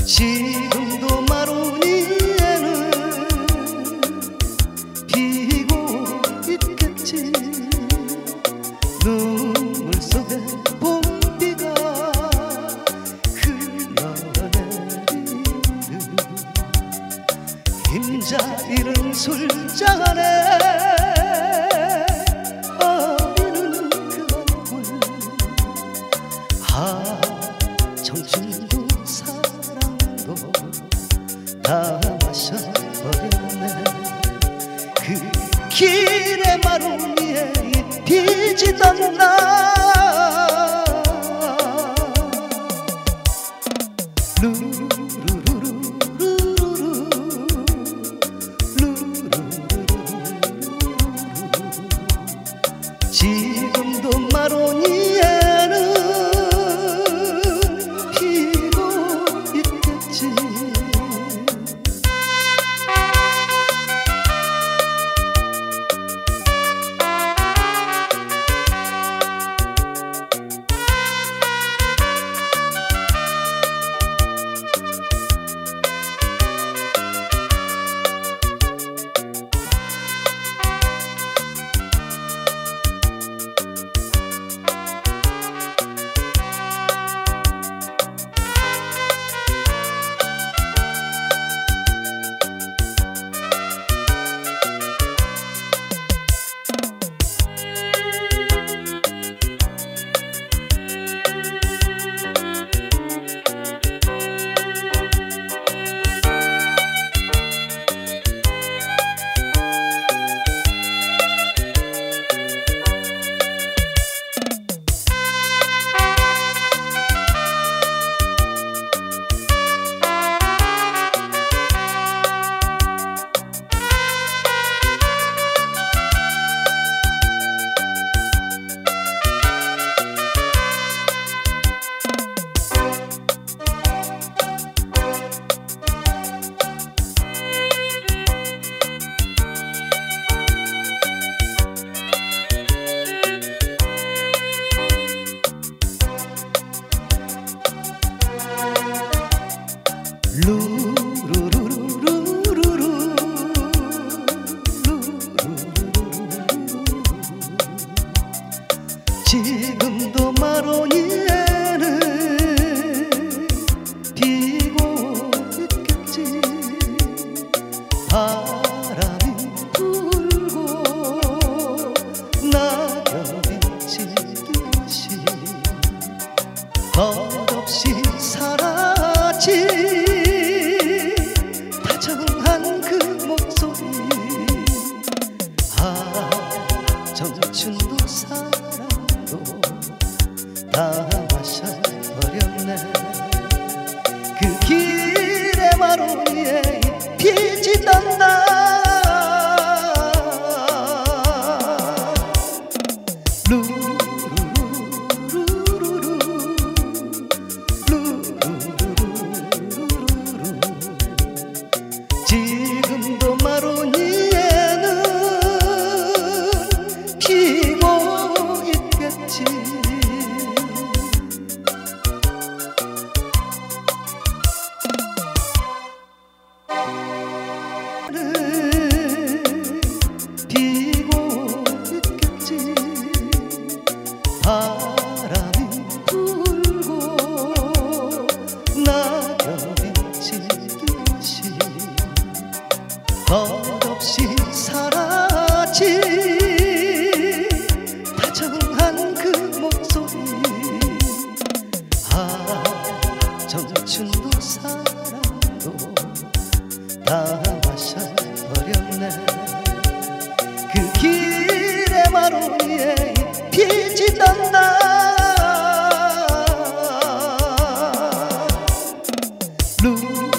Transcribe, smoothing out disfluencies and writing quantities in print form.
지금도 마로니에는 피고 있겠지. 눈물 속에 봄비가 흘러내리는 임자 잃은 술잔에 어리는 그 얼굴. 청춘도 사랑도 다 마셔버렸네. 그 길의 마루니에 잎이 지던 날 지금도 마로니에는 피고 있겠지. 지금도 마로니에는 피고 있겠지. 바람이 불고 낙엽이 지듯이 덧없이 사라진 다정한 그 목소리. 청춘도 사랑도 다 마셔버렸네. 그 길의 마루니에 잎이 지던 날 지금도 마로니에는 피고 있겠지. 피고 있겠지. 바람이 불고 낙엽이 지듯이 덧없이 사라진 다정한 그 목소리. 청춘도 사랑도 다 마셔버렸네. 그 길의 마루니에 잎이 지던 날